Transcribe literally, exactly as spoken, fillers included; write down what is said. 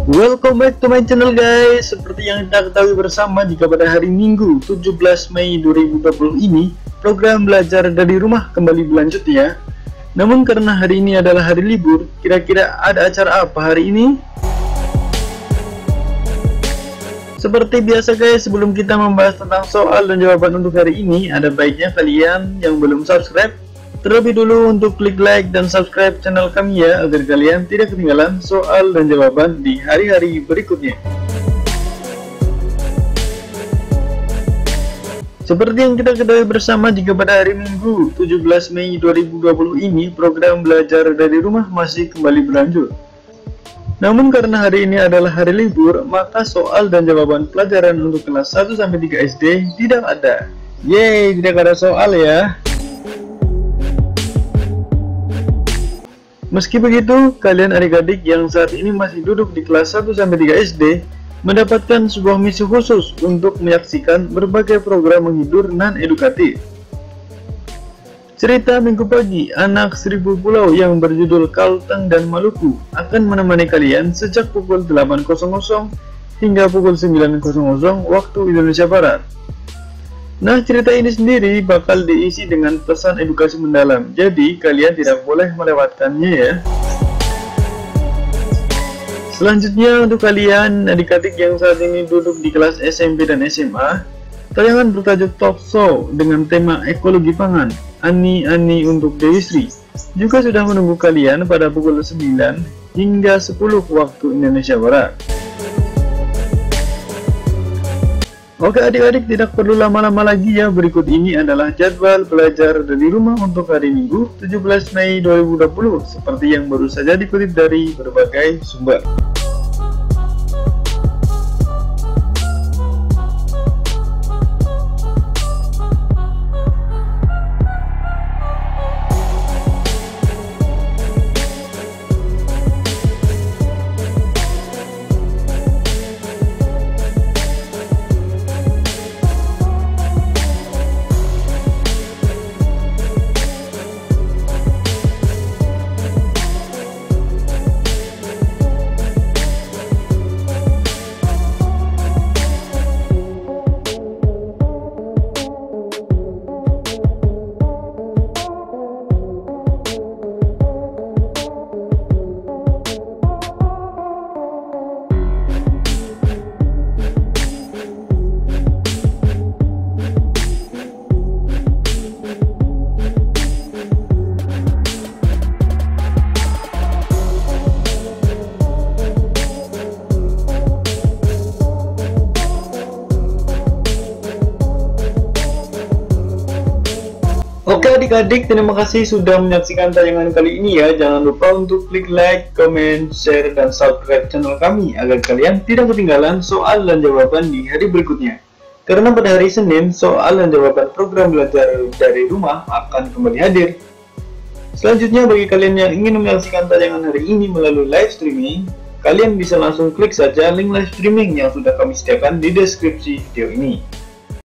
Welcome back to my channel guys. Seperti yang kita ketahui bersama, jika pada hari Minggu tujuh belas Mei dua ribu dua puluh ini program belajar dari rumah kembali berlanjut ya. Namun karena hari ini adalah hari libur, kira-kira ada acara apa hari ini? Seperti biasa guys, sebelum kita membahas tentang soal dan jawaban untuk hari ini, ada baiknya kalian yang belum subscribe terlebih dulu untuk klik like dan subscribe channel kami ya, agar kalian tidak ketinggalan soal dan jawaban di hari-hari berikutnya. Seperti yang kita ketahui bersama, jika pada hari Minggu tujuh belas Mei dua ribu dua puluh ini program belajar dari rumah masih kembali berlanjut. Namun karena hari ini adalah hari libur, maka soal dan jawaban pelajaran untuk kelas satu sampai tiga S D tidak ada. Yeay, tidak ada soal ya. Meski begitu, kalian adik-adik yang saat ini masih duduk di kelas satu sampai tiga S D mendapatkan sebuah misi khusus untuk menyaksikan berbagai program menghibur non-edukatif. Cerita Minggu Pagi Anak Seribu Pulau yang berjudul Kalteng dan Maluku akan menemani kalian sejak pukul delapan hingga pukul sembilan waktu Indonesia Barat. Nah, cerita ini sendiri bakal diisi dengan pesan edukasi mendalam, jadi kalian tidak boleh melewatkannya ya. Selanjutnya untuk kalian adik-adik yang saat ini duduk di kelas S M P dan S M A, tayangan bertajuk Talk Show dengan tema ekologi pangan, Ani-Ani untuk Dewi Sri, juga sudah menunggu kalian pada pukul sembilan hingga sepuluh waktu Indonesia Barat. Oke adik-adik, tidak perlu lama-lama lagi ya, berikut ini adalah jadwal belajar dari rumah untuk hari Minggu tujuh belas Mei dua ribu dua puluh seperti yang baru saja dikutip dari berbagai sumber. Oke adik-adik, terima kasih sudah menyaksikan tayangan kali ini ya. Jangan lupa untuk klik like, comment, share, dan subscribe channel kami agar kalian tidak ketinggalan soal dan jawaban di hari berikutnya. Karena pada hari Senin, soal dan jawaban program belajar dari rumah akan kembali hadir. Selanjutnya, bagi kalian yang ingin menyaksikan tayangan hari ini melalui live streaming, kalian bisa langsung klik saja link live streaming yang sudah kami sediakan di deskripsi video ini.